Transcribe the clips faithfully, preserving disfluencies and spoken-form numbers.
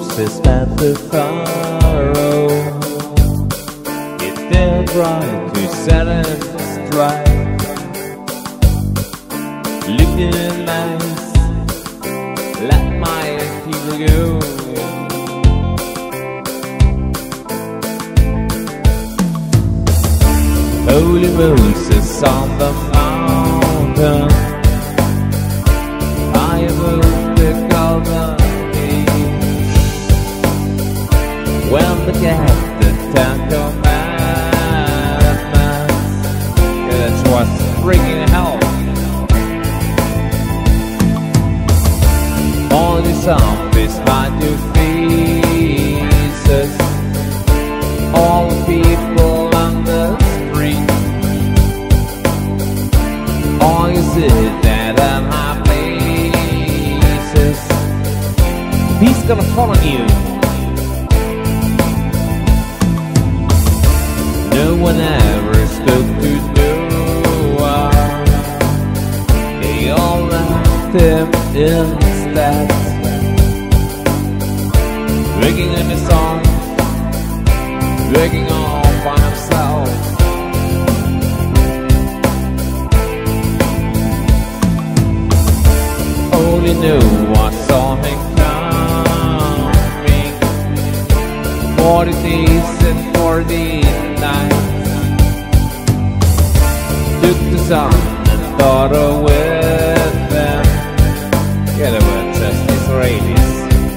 horses at the furrow. It's their right to set and strike. Looking nice, let my people go. Holy Moses on the mountain, I above the golden gate. When the captain Ten Commandments, it was bringing hell. All the zombies hide your faces, all the people on the all you sit at high places, he's gonna follow you. No one ever spoke to Noah, they all left him instead. Waking in the song, waking all by himself. Only knew I saw him coming, forty days and forty nights. Took the sun and thought of with them. Get away, just Israelis.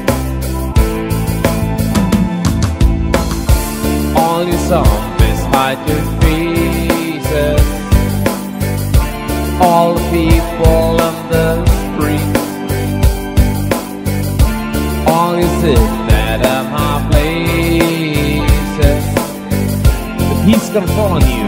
All you zombies hide your faces, all the people on the all you sit at high places, but he's gonna fall on you.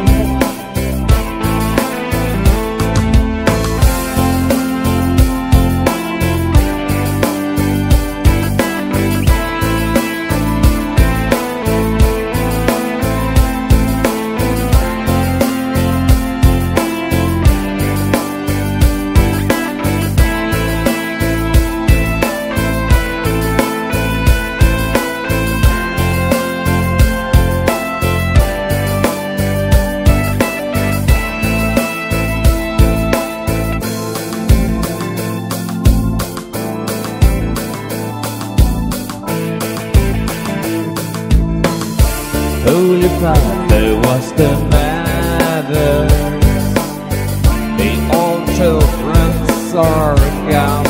Holy Father, what's the matter? The old children are gone,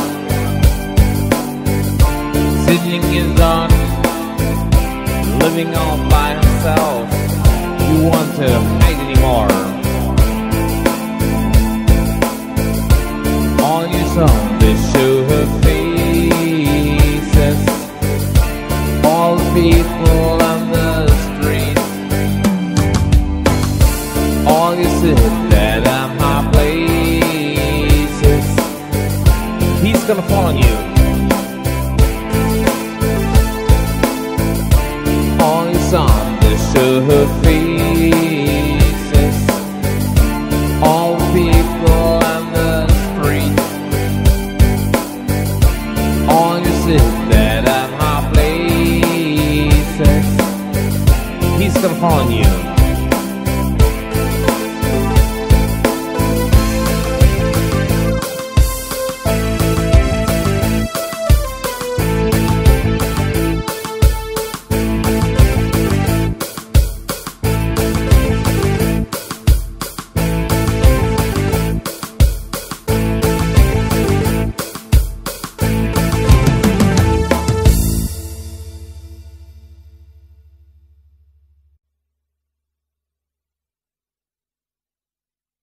sitting in dark, living all by himself. You want to hide anymore? All you zombies show her faces, all the people on the all you sit at high places, he's gonna fall on you.